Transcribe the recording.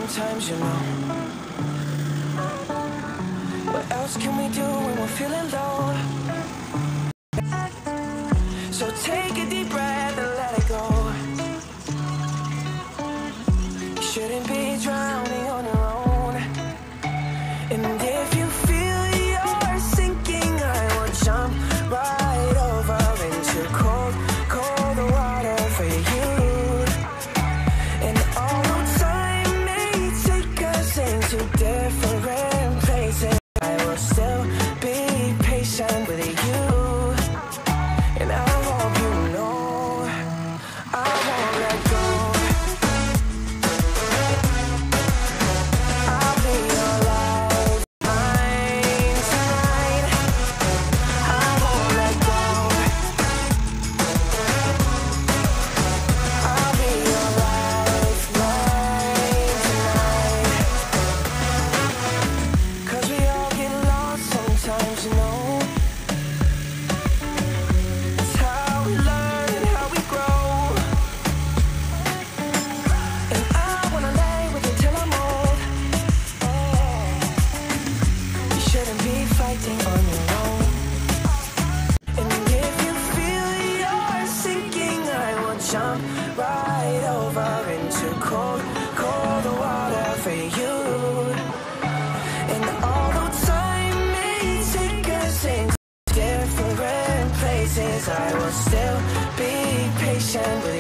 sometimes, you know. What else can we do when we're feeling low? So take a deep breath and let it go. You shouldn't be drowning on your own. And if you feel you're sinking, I will jump right over into cold, cold water for you. And although time may take us into different places, I will still be patient with you. And I hope you know I won't let go. I'll be your lifeline tonight. I won't let go. I'll be your lifeline tonight. 'Cause we all get lost sometimes, you know. It's how we learn and how we grow. And I wanna lay with you till I'm old. You shouldn't be fighting on your own. And if you feel you're sinking, I will jump right over into cold, cold water for you. And although time may take us into different places, I will still be patient with